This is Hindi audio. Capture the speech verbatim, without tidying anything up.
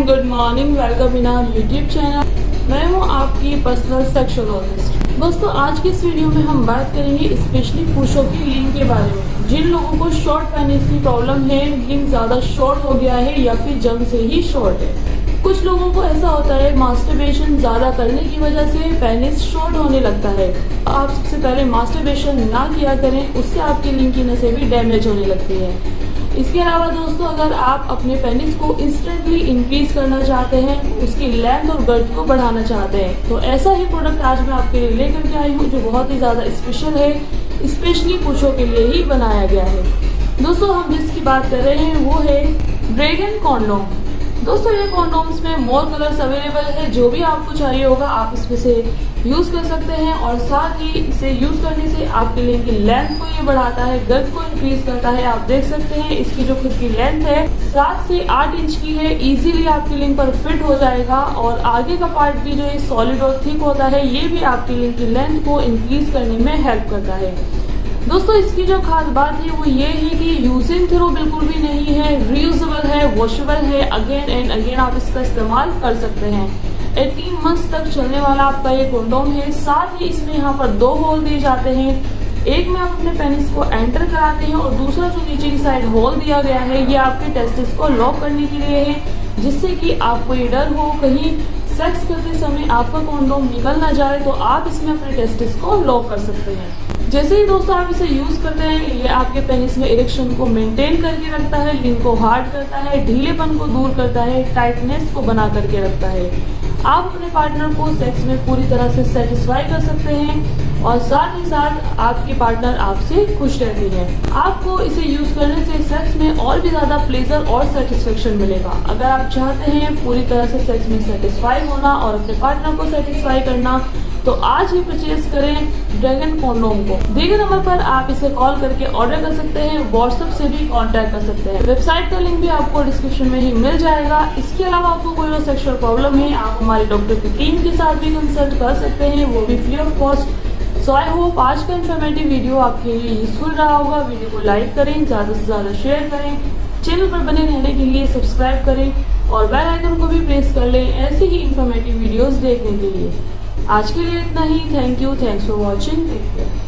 Good morning, welcome in our YouTube channel. मैं हूं आपकी पर्सनल सेक्सोलॉजिस्ट। दोस्तों, आज की इस वीडियो में हम बात करेंगे स्पेशली पुरुषों की लिंग के बारे में। जिन लोगों को शॉर्ट पेनिस की प्रॉब्लम है, लिंग ज्यादा शॉर्ट हो गया है या फिर जन्म से ही शॉर्ट है। कुछ लोगों को ऐसा होता है, मास्टरबेशन ज्यादा करने की वजह से पेनिस शॉर्ट होने लगता है। आप सबसे पहले मास्टरबेशन ना किया करें, उससे आपकी लिंग की नसें भी डैमेज होने लगती है। इसके अलावा दोस्तों, अगर आप अपने पेनिस को इंस्टेंटली इंक्रीज करना चाहते हैं, उसकी लेंथ और गर्थ को बढ़ाना चाहते हैं, तो ऐसा ही प्रोडक्ट आज मैं आपके लिए लेकर के आई हूँ, जो बहुत ही ज्यादा स्पेशल है, स्पेशली पुरुषों के लिए ही बनाया गया है। दोस्तों, हम जिसकी बात कर रहे हैं वो है ड्रैगन कॉन्डोम। दोस्तों, ये कॉन्डोम्स में मोर कलर्स अवेलेबल है। जो भी आपको चाहिए होगा आप इसमें से यूज कर सकते हैं, और साथ ही इसे यूज करने से आपके लिंग की लेंथ को ये बढ़ाता है, गर्थ को इंक्रीज करता है। आप देख सकते हैं इसकी जो खुद की लेंथ है सात से आठ इंच की है, इजीली आपकी लिंग पर फिट हो जाएगा। और आगे का पार्ट भी जो है सॉलिड और थिक होता है, ये भी आपकी लिंग की लेंथ को इंक्रीज करने में हेल्प करता है। दोस्तों, इसकी जो खास बात है वो ये है कि यूजिंग थ्रो बिल्कुल भी नहीं है, रीयूजेबल है, वॉशेबल है, अगेन एंड अगेन आप इसका इस्तेमाल कर सकते हैं। अठारह मंथ्स तक चलने वाला आपका ये कंडोम है। साथ ही इसमें यहाँ पर दो होल दिए जाते हैं। एक में आप अपने पेनिस को एंटर कराते हैं, और दूसरा जो नीचे की साइड होल दिया गया है, ये आपके टेस्टिस को लॉक करने के लिए है, जिससे कि आपको ये डर हो कहीं सेक्स करते समय आपका कंडोम निकल ना जाए, तो आप इसमें अपने टेस्टिस को लॉक कर सकते हैं। जैसे ही दोस्तों आप इसे यूज करते हैं, ये आपके पेनिस में इरेक्शन को मेंटेन करके रखता है, लिंग को हार्ड करता है, ढीलेपन को दूर करता है, टाइटनेस को बना करके रखता है। आप अपने पार्टनर को सेक्स में पूरी तरह से सेटिस्फाई कर सकते हैं, और साथ ही साथ आपके पार्टनर आपसे खुश रहती है। आपको इसे यूज करने से सेक्स में और भी ज्यादा प्लेजर और सेटिस्फेक्शन मिलेगा। अगर आप चाहते हैं पूरी तरह से सेक्स में सेटिस्फाई होना और अपने पार्टनर को सेटिस्फाई करना, तो आज ही परचेज करें ड्रैगन कॉन्डोम को। दिए गए नंबर पर आप इसे कॉल करके ऑर्डर कर सकते हैं, व्हाट्सएप से भी कांटेक्ट कर सकते हैं। वेबसाइट का लिंक भी आपको डिस्क्रिप्शन में ही मिल जाएगा। इसके अलावा आपको कोई और सेक्सुअल प्रॉब्लम है, आप हमारे डॉक्टर की टीम के साथ भी कंसल्ट कर सकते हैं, वो भी free of cost. So I hope आज का इन्फॉर्मेटिव वीडियो आपके लिए यूजफुल रहा होगा। वीडियो को लाइक करें, ज्यादा से ज्यादा शेयर करें, चैनल पर बने रहने के लिए सब्सक्राइब करें, और बेल आइकन को भी प्रेस कर लें ऐसे ही इन्फॉर्मेटिव वीडियोस देखने के लिए। आज के लिए इतना ही। Thank you, thanks for watching, take care.